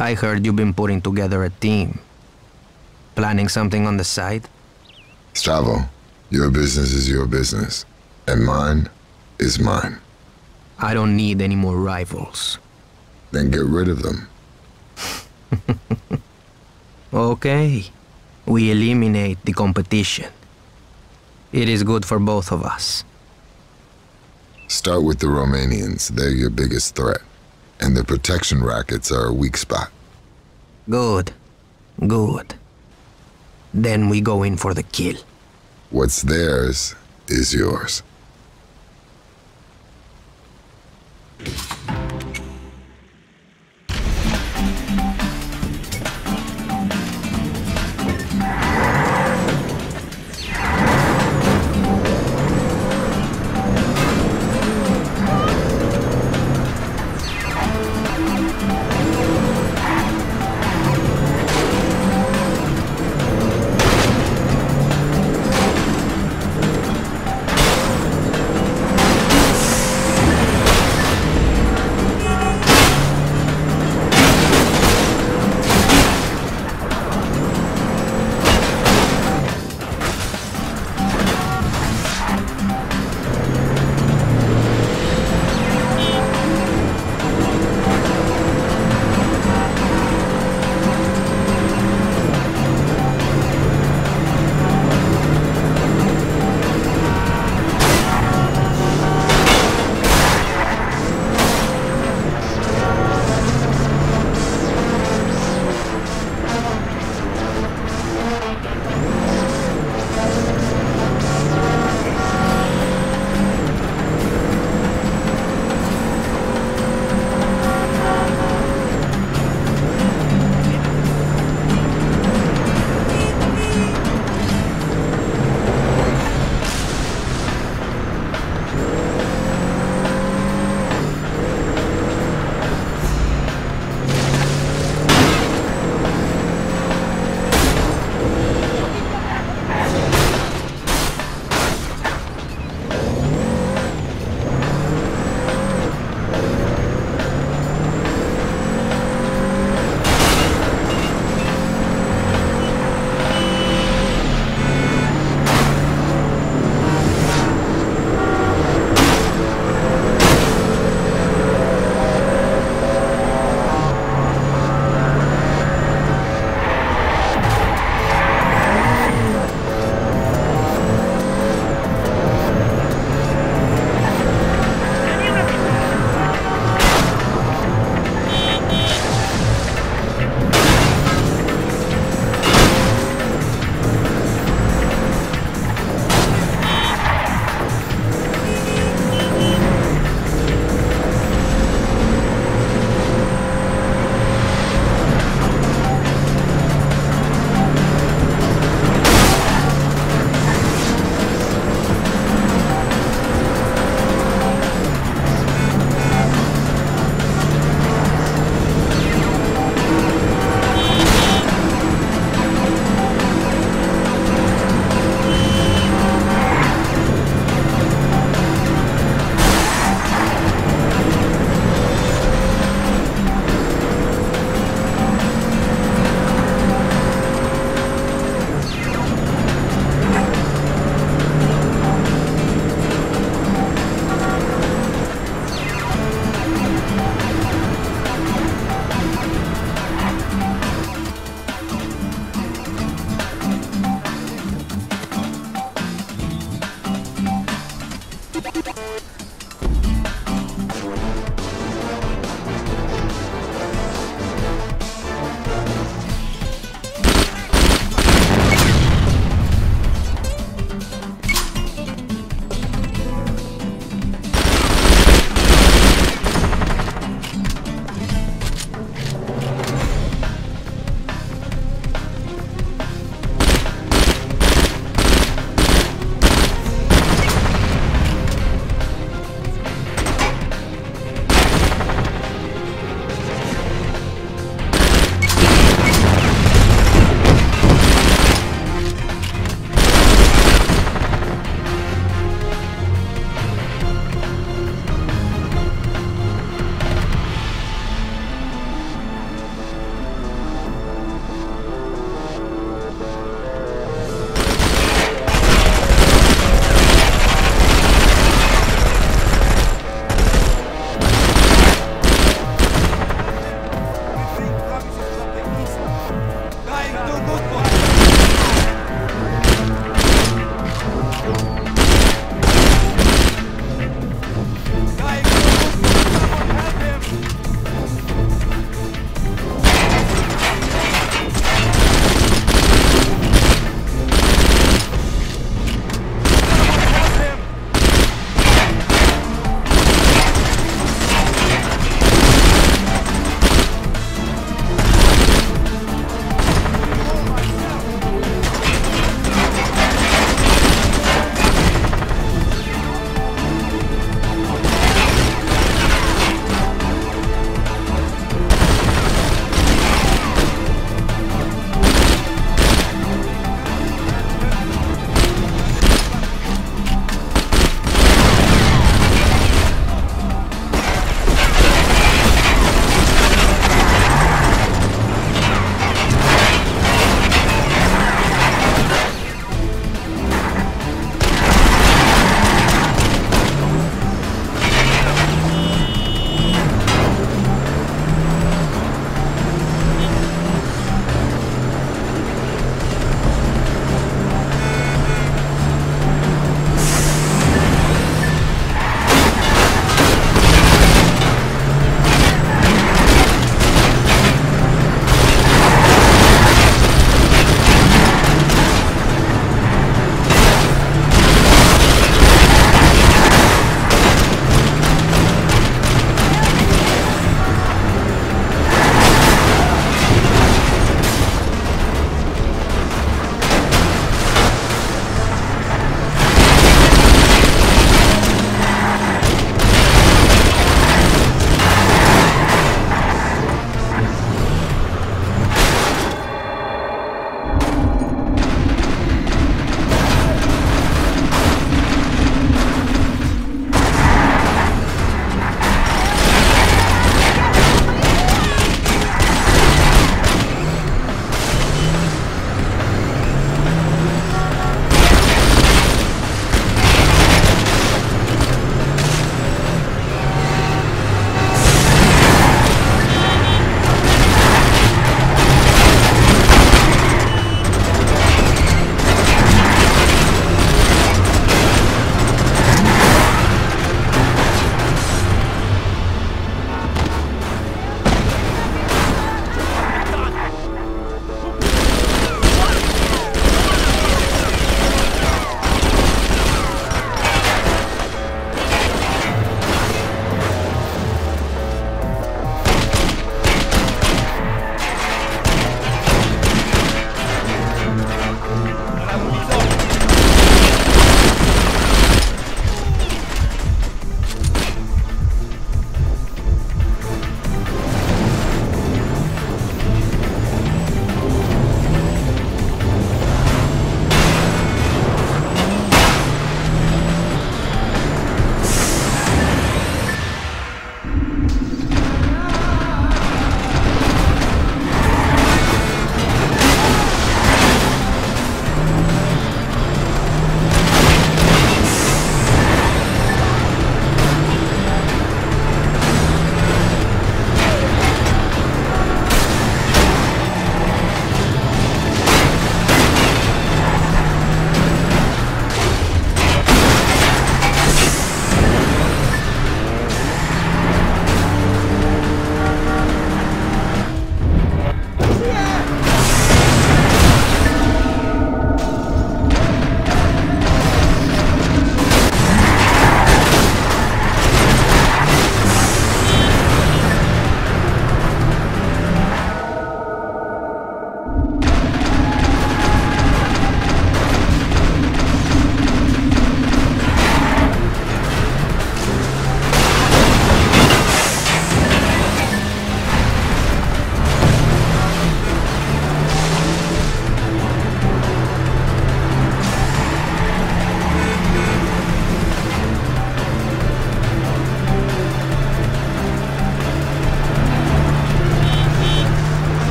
I heard you've been putting together a team. Planning something on the side? Stravo, your business is your business, and mine is mine. I don't need any more rivals. Then get rid of them. Okay. We eliminate the competition. It is good for both of us. Start with the Romanians. They're your biggest threat. And the protection rackets are a weak spot. Good. Good. Then we go in for the kill. What's theirs is yours.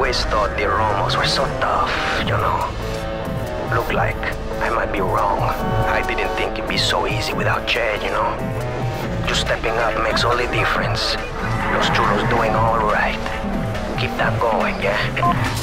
always thought the Romos were so tough, you know. Look like I might be wrong. I didn't think it'd be so easy without Chad, you know. Just stepping up makes all the difference. Los chulos doing all right. Keep that going, yeah?